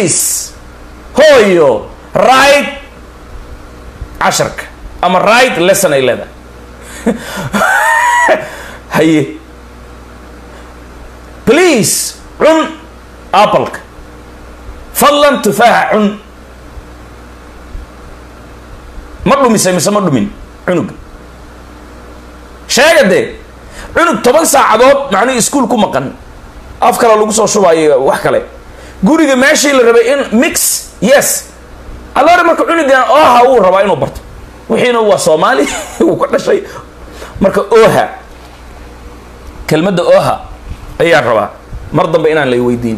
please هويو write عشرك أما write lesson إلى ذا هي please عن أبلك فضلا تفاح عن مرلو مسا مرلو من عنق شايف ده عنق 8 ساعات معناه اسكول كو مقن afkala lagu soo shubaay wax kale guriga meeshii la rabay in mix yes alors marka cunigan ooha uu rabaa inuu barto wixiina waa Soomaali uu ka dhashay marka ooha kelmadda ooha ayaa rabaa mar dambe inaan la weydiin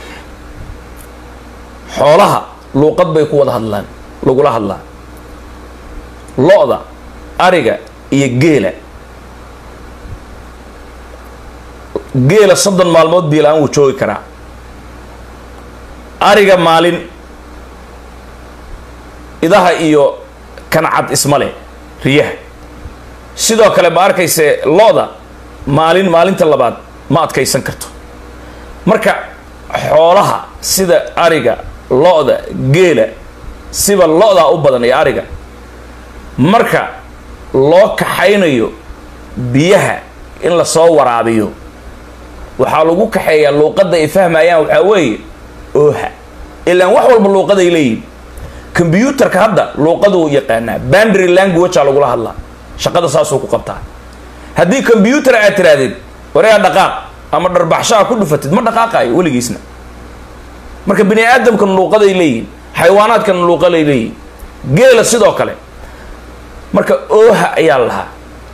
xoolaha luuqad bay ku wada hadlaan lagula hadlaa lo'da ariga iyo geela geela 30 maalmood biilaan uu joogi karaa ariga maalin idaha iyo kancad ismale riyaha sidoo kale ma arkayse looda maalinta labaad ma adkaysan karto marka xoolaha sida ariga looda geela siba looda u badan ee ariga marka loo kaxaynayo biyaha in la soo waraabiyo waxaa lagu kaxeeyaa luuqadda ay fahmayaan waxa weeye ooha ilaa wax walba luuqad ay leeyihiin computerka hadda luuqadu yaqaanaa boundary language lagu la hadlaa shaqada saasoo ku qabtaa haddii computer aad tiraadid wareega dhaqaaq ama dharbaxshaa ku dhufatid ma dhaqaaqayo weligiisna marka bini aadamkan luuqad ay leeyihiin xayawaanaadkan luuqad ay leeyihiin geela sidoo kale marka ooha ayaa lahaa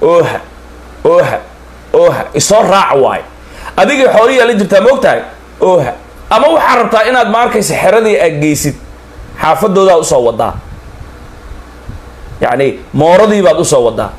ooha isoo raac waay adiga xooliya la jirtaa ma ogtahay ooha ama waxa rabtaa inaad ma arkaysa xeradii aad geysid xaafadooda u soo wadaa yaani mooradii baad u soo wadaa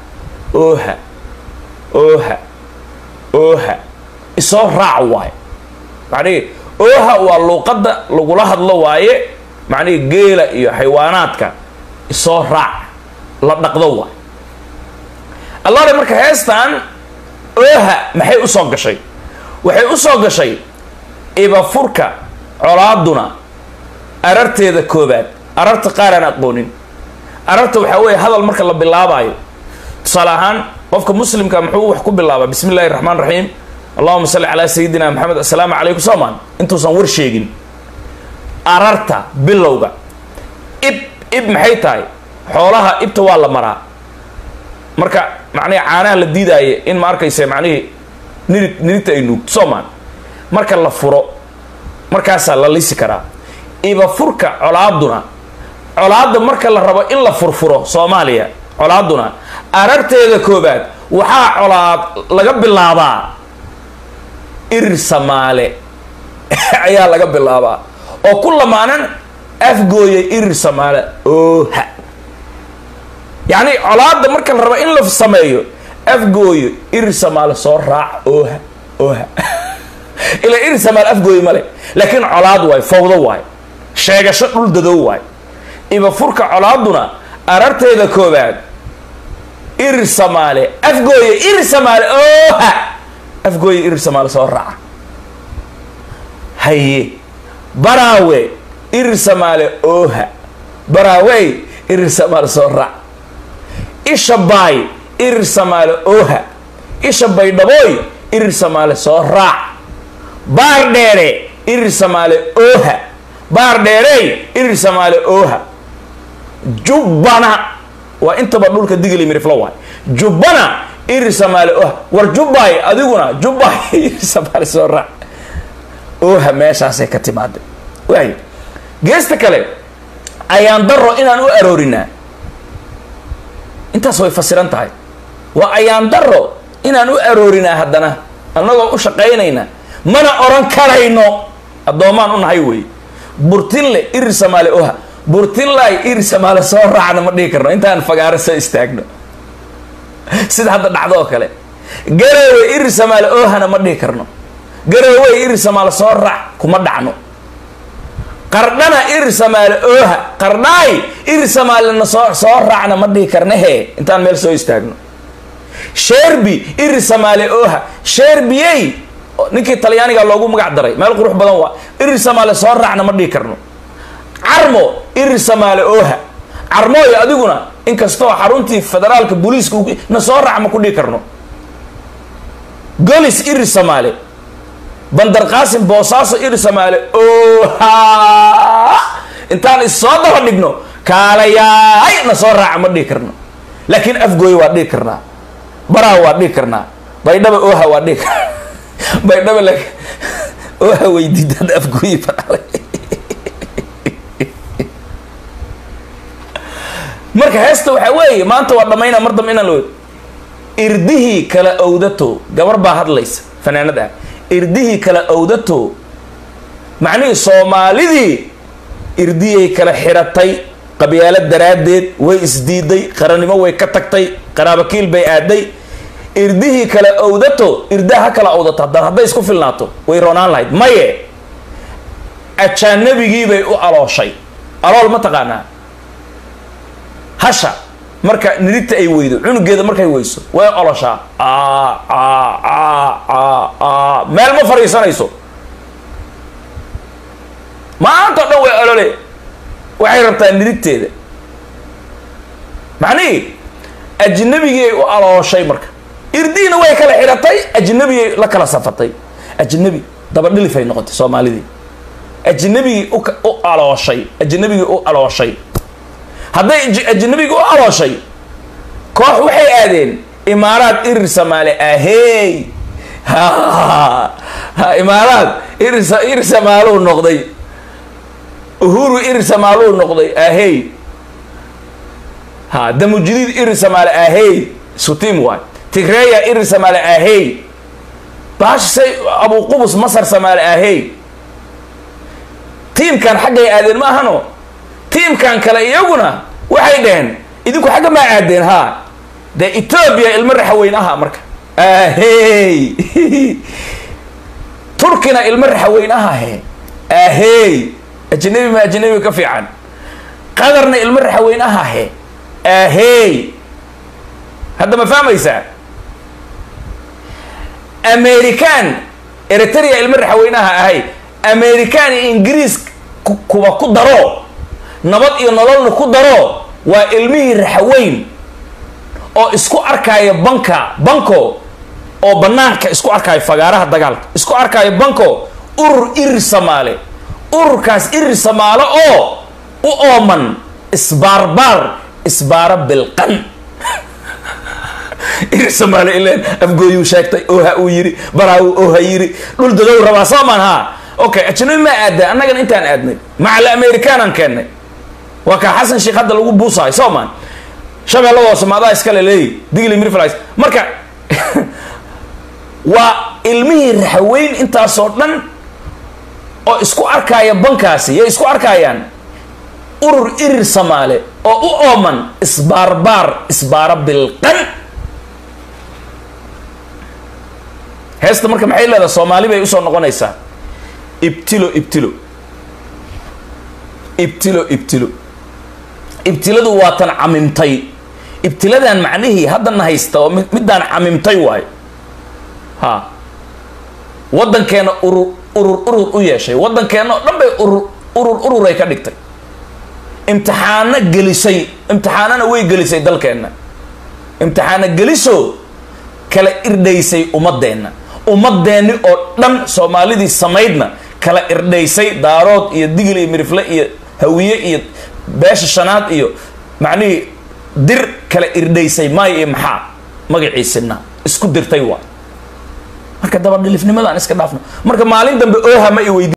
ooha isoo raac waay yaani ooha waa luuqadda lagula hadlo waaye macni geela iyo xayawaanaadka isoo raac la dhaqdo waay allah marka heestan ooha maxay u soo gashay waxay u soo gashay iba furka colaaduna ararteeda koobaad ararta qaar aan aqoonin ararta waxa weeye hadal marka la bilaabayo tusaale ahaan qofka muslimka muxuu wax ku bilaabaa bismillaahir rahmaanir rahiim allahumma salli ala sayidina muhammad assalaamu alaykum soomaan intuusan war sheegin ararta bilowga ib maxay tahay xoolaha ibta waa la maraa marka macnaheedu caanaha la diidaayo in ma arkaysa macnaheedu nirita ay nuugto soomaan marka la furo markaasaa la lisi karaa iba furka colaadda marka la rabo in la furfuro Soomaaliya colaaduna ararteeda koobaad waxaa colaad laga bilaabaa irir Soomaale ayaa laga bilaabaa oo ku lamaanan afgooye irir Soomaale ooha yani colaadda marka la rabo in la sameeyo afgooye irir Soomaale soo raac ooha ila irir Soomaale afgooye male laakiin colaad way fawdo way sheegasho dhul dadow way iba furka colaaduna ararteeda koobaad irir Soomaale afgooye irir Soomaale ooha afgooye irir Soomaale soo raac haye baraawe irir Soomaale ooha baraawe irir Soomaale soo raac ishabaay irir Soomaale ooha ishabay dhaboy irir Soomaale soo raac baar dheere irir Soomaale ooha baar dheerey irir Soomaale ooha jubbana waa intaba dhulka digli mirifla waay jubbana irir Soomaale ooha war jubbay adiguna jubbay irir Soomaale soo raac ooha meeshaasay ka timaaday waay geesta kale ayaan daro inaan u aroorinaa intaas way fasiran tahay waa ayaan daro inaan u aroorinaa haddana annagoo u shaqaynayna mana oran karayno addoomaan u nahay wey burtinle irir Soomaale ooha burtinlay irir Soomaale soo raacna ma dhihi karno intaan fagaaro soo istaagno sida hadda dhacdo oo kale garowe irir Soomaale oohana ma dhihi karno garowe irir Soomaale soo raac kuma dhacno qardhana irir Soomaale ooha qardhaay irir Soomaale soo raacna ma dhihi karno he intaan meel soo istaagno sherbi irir Soomaale ooha sherbiyey ninkii talyaaniga loogu magac daray meel qurux badan waa irir Soomaale soo raacna ma dhihi karno carmo irir samaale ooha carmooy adiguna inkastoo xaruntii federaalka booliiska na soo raac ma ku dhigi karno golis irir samaale bandar qaasim boosaaso irir samaale ooha intaan isoo daba dhigno kaalayaay na soo raac ma dhigi karno laakiin afgooy waa dhigi karnaa baraa waa dhigi karnaa baydhaba ooha waa dhigi karnaa baydhaba laakiin ooha weydiidada afgooy baraa marka heesta waxa weeye maanta waa dhamaynaa mar dambe inaan loo irdihii kala owdato gabar baa hadlaysa fanaanada irdihii kala owdato macnihii soomaalidii irdihii kala xiratay qabyaalad daraaddeed way isdiiday qarannimo way ka tagtay qaraabakiil bay aaday irdihii kala owdato irdaha kala owdato hadday isku filnaato way roonaan lahayd maye ajaanabigii bay u alooshay alool ma taqaanaa hasha marka nirigta ay weydo cunugeeda markay weyso way oloshaa meel ma fariisanayso maanta dhan way olole waxay rabtaa nirigteeda macnihii ajnabigii ay u alooshay marka irdiina way kala xiratay ajnabigay la kala safatay ajnabi dabadhilifay noqotay soomaalidii ajnabigii u alooshay ajnabigii u alooshay hadday ajnabiga u alooshay koox waxay aadeen imaaraad irir samaale ahey imaaraad irir samaaluu noqday uhuru irir samaaluu noqday ahey damujadiid irir samaale ahey sutim waay tigreya irir samaale ahey baashay abu qubus masar samaale ahey tiimkan xaggay aadeen ma ahano tiimkan kale iyaguna waxay dhaheen idinku xagga ma aadeen ha de Ethiopia ilmo raxweyn aha marka ahey turkina ilmo raxweyn aha he ahey ajnabi ma ajnabi ka fiican qadarna ilmo raxweyn aha he ahey hadda ma fahmaysaa American Eritrea ilmo raxweyn aha ahay American Ingiriis kuwa ku daro nabad iyo nololna ku daro waa ilmihii raxweyn oo isku arkaya banko oo banaanka isku arkaya fagaaraha dagaalka isku arkaya banko urur irir samaale ururkaas irir samaale oo u ooman isbaara bilqan irir samaale ileen afgooyuu sheegtay ooha uu yiri baraa ooha yiri dhul dadow rabaa soomaan ha okay ajnabi ma aada annagana intaan aadnay macal American keennay waa ka xasan sheekh hadda lagu buusaay soomaan shabeellada Soomaaliya iska leeyahay digli mirfalays marka waa ilmihii raxweyn intaas oo dhan oo isku arkaya bankaasi ay isku arkayaan urur irir samaale oo u ooman isbaara bilqan heesta marka maxay leedahay Soomaali bay u soo noqonaysaa ibtiladu waa tan camimtay ibtiladan macnihii haddana haysta oo midaan camimtay waay wadankeena urur u yeeshay wadankeena dhan bay urur ay ka dhigtay imtixaanana way gelisay dalkeena imtixaana geliso kala irdhaysay ummadeenni oo dhan Soomaalidii samaydna kala irdhaysay daarood iyo digil iyo mirifle iyo hawiye iyo beesha shanaad iyo macnihii dir kala irdhaysay maay iyo maxaa magaciisina isku dirtay waa marka dabadhilifnimadan iska dhaafno marka maalin dambe ooha ma i weydiin